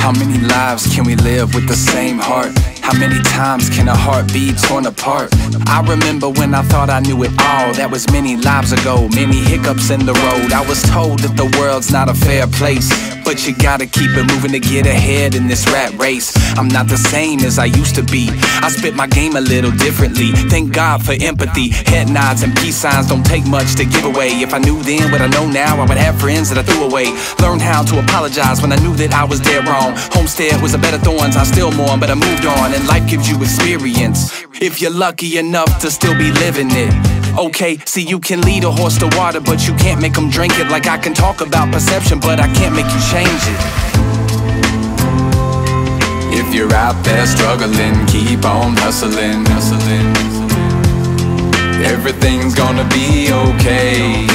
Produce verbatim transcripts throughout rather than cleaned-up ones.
How many lives can we live with the same heart? How many times can a heart be torn apart? I remember when I thought I knew it all. That was many lives ago, many hiccups in the road. I was told that the world's not a fair place, but you gotta keep it moving to get ahead in this rat race. I'm not the same as I used to be. I spit my game a little differently. Thank God for empathy. Head nods and peace signs don't take much to give away. If I knew then what I know now, I would have friends that I threw away. Learned how to apologize when I knew that I was dead wrong. Homestead was a bed of thorns, I still mourn, but I moved on. And life gives you experience if you're lucky enough to still be living it. Okay, see, you can lead a horse to water, but you can't make them drink it. Like I can talk about perception, but I can't make you change it. If you're out there struggling, keep on hustling, hustling. Everything's gonna be okay.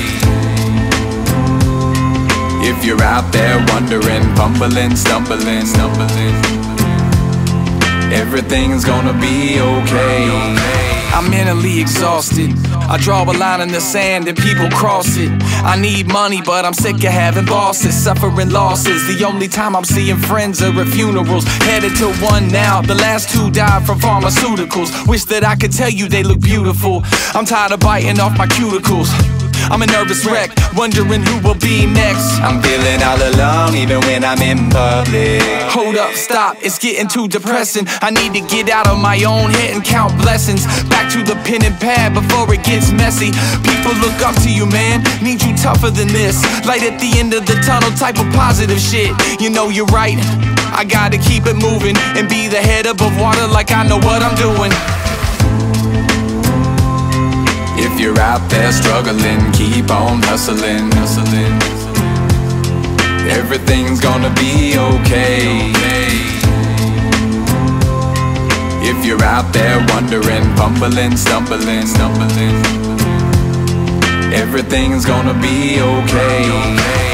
If you're out there wondering, fumbling, stumbling, stumbling, everything's gonna be okay. I'm mentally exhausted. I draw a line in the sand and people cross it. I need money, but I'm sick of having bosses, suffering losses. The only time I'm seeing friends are at funerals. Headed to one now, the last two died from pharmaceuticals. Wish that I could tell you they look beautiful. I'm tired of biting off my cuticles. I'm a nervous wreck, wondering who will be next. I'm feeling all alone even when I'm in public. Hold up, stop, it's getting too depressing. I need to get out of my own head and count blessings. Back to the pen and pad before it gets messy. People look up to you, man, need you tougher than this. Light at the end of the tunnel type of positive shit. You know you're right, I gotta keep it moving and be the head above water like I know what I'm doing. If you're out there struggling, keep on hustling, hustling. Everything's gonna be okay. If you're out there wondering, fumbling, stumbling, stumbling, everything's gonna be okay.